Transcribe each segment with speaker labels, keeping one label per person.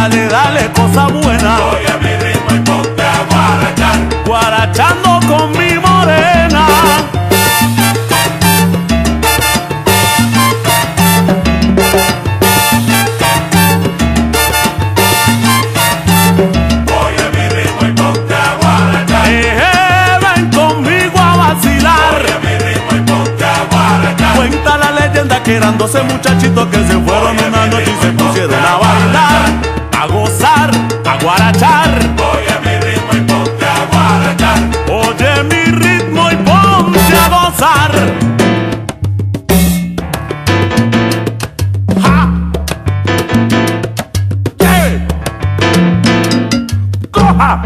Speaker 1: dale, dale, cosa buena.
Speaker 2: Oye mi ritmo y ponte a guarachar.
Speaker 1: Guarachando con mi morena.
Speaker 2: Oye mi ritmo y ponte a guarachar.
Speaker 1: Ven conmigo a vacilar.
Speaker 2: Oye mi ritmo y ponte a guarachar.
Speaker 1: Cuenta la leyenda que eran 12 muchachitos que se fueron una noche y se pusieron a bailar, a gozar, a guarachar.
Speaker 2: Oye mi ritmo y ponte a guarachar.
Speaker 1: Oye mi ritmo y ponte a gozar. ¡Ja! ¿Qué? ¡Coja!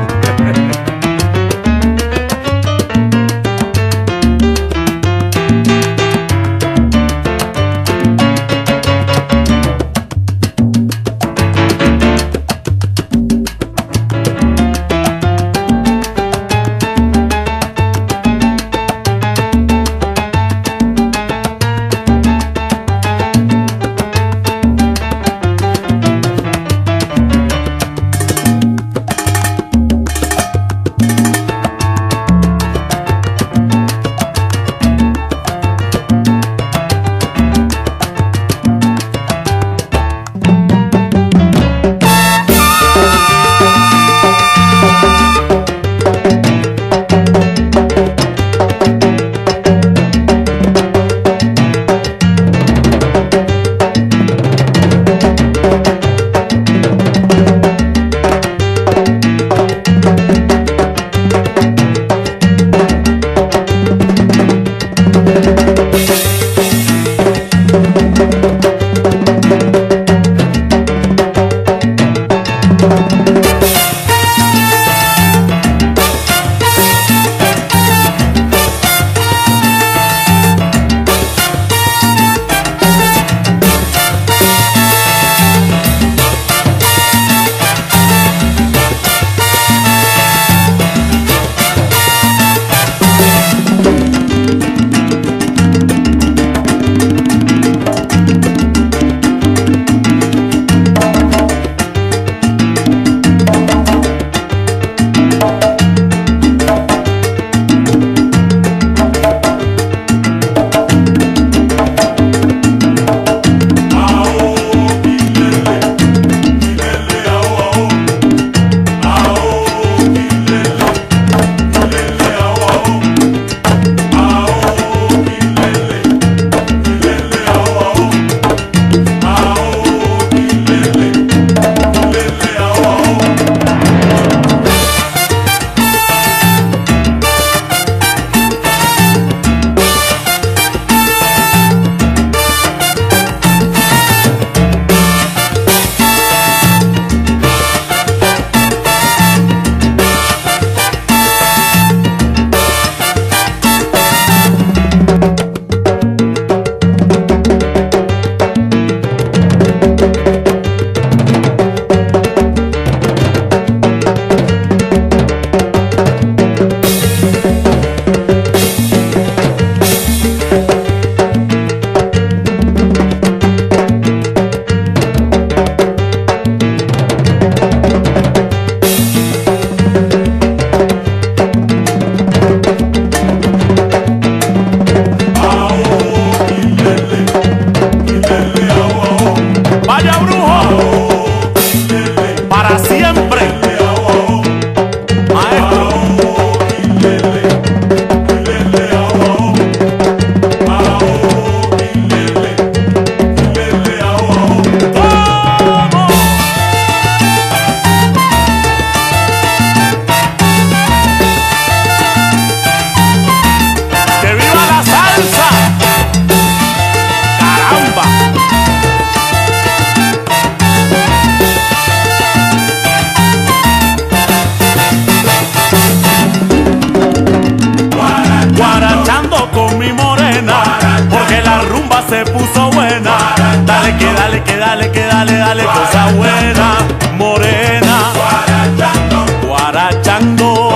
Speaker 1: se puso buena. Dale que dale, que dale, que dale, dale, cosa buena, morena. Guarachando, guarachando.